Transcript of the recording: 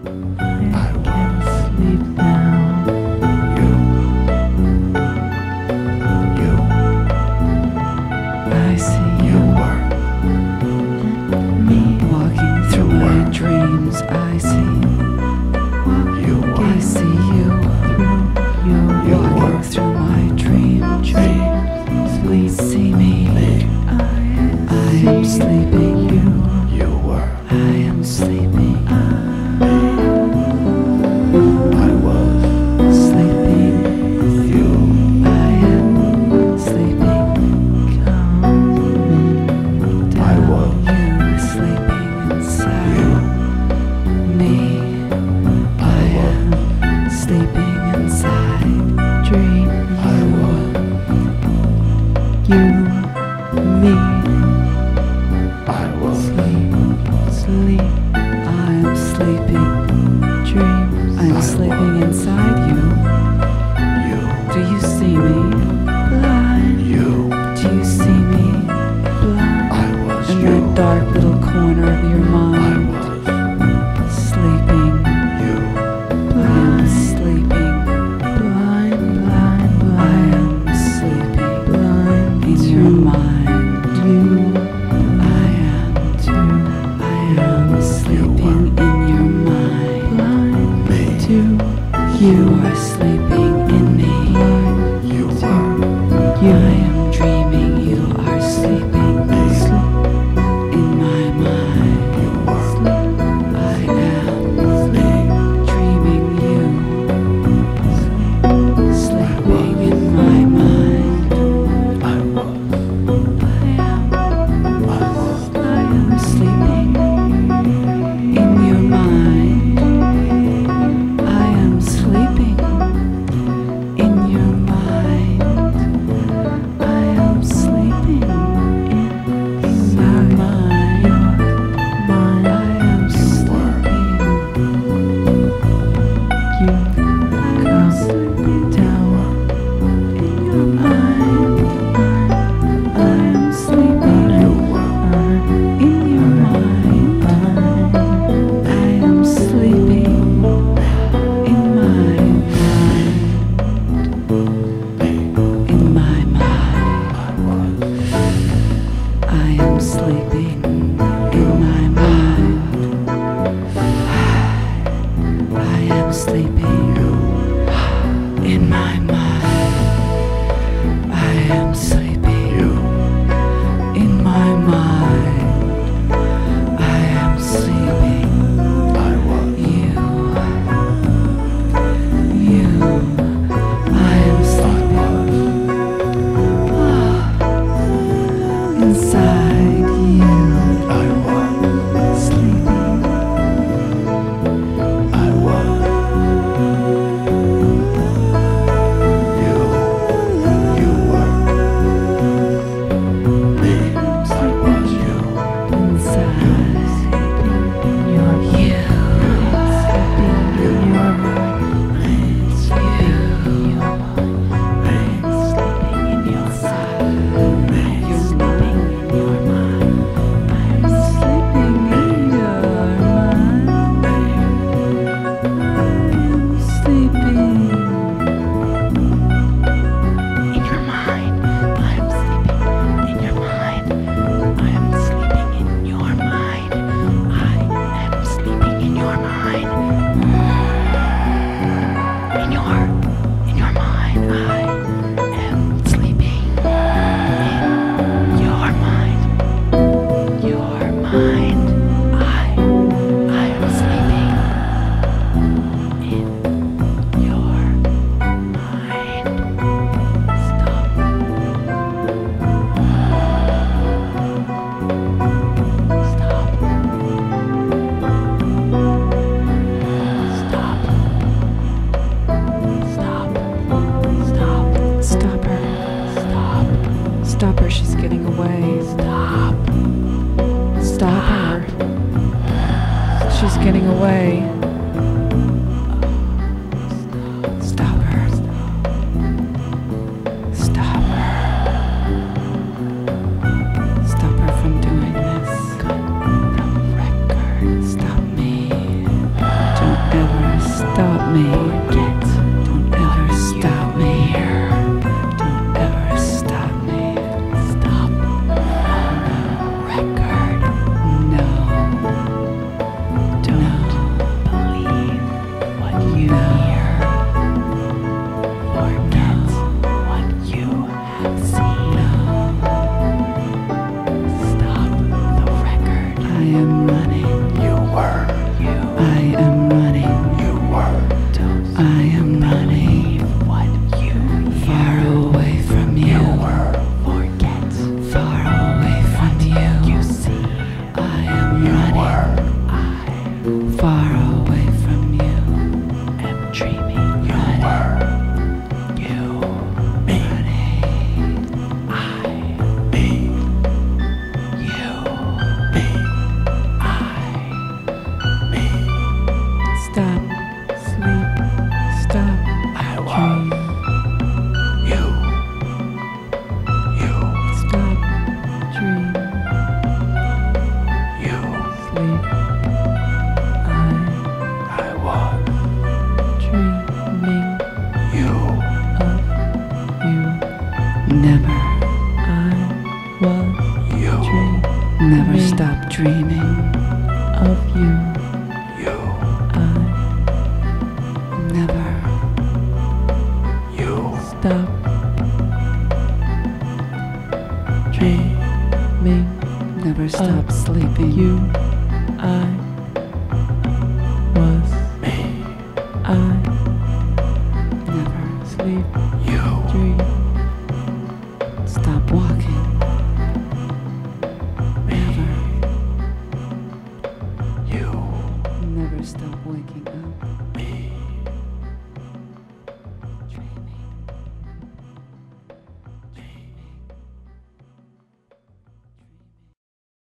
I can sleep now. I see you me walking through my dreams. I see you. I see you walking through my dreams. Sleep, see me. I am sleeping. I am sleeping. I was sleeping. I am sleeping. Come I was you sleeping inside me. I am sleeping inside. Dream you, me. I was sleep. I am sleeping. Dream. I am sleeping inside you. Do you see me? Blind. Do you see me? Blind. In that dark little corner of your mind. Sleeping. I am sleeping. Blind. I am sleeping. Blind. In your mind. I am too. I am sleeping in your mind. Blind. Too. You are sleeping in me. I am dreaming. You are sleeping in my mind. I am dreaming. You sleeping in my mind. I am sleeping in your mind. I am sleeping in your mind. I am sleeping in my mind. I am sleeping. You come down in your mind. I am sleeping in your mind. I am sleeping in my mind. In my mind. I am sleeping in my mind. I am sleeping in my mind. I am sleeping in my mind. I am sleeping. I am sleeping. Inside you. Sleeping. getting away. Stop her. Stop her. Stop her from doing this. Cut the record. Stop me. Don't far away from you. I'm dreaming. You were. You. Me. I. Me. You. Me. I. Me. Stop, sleep, stop, I was. dream. You. You. Stop, dream, You. sleep. I was. Dreaming You. of you. Never. I was You. never stop dreaming of you. You. I never You. stop dreaming. Never stop sleeping. You. I was. Me. I never sleep. You. Dream. Stop walking. Never. You. Never stop waking up. Me.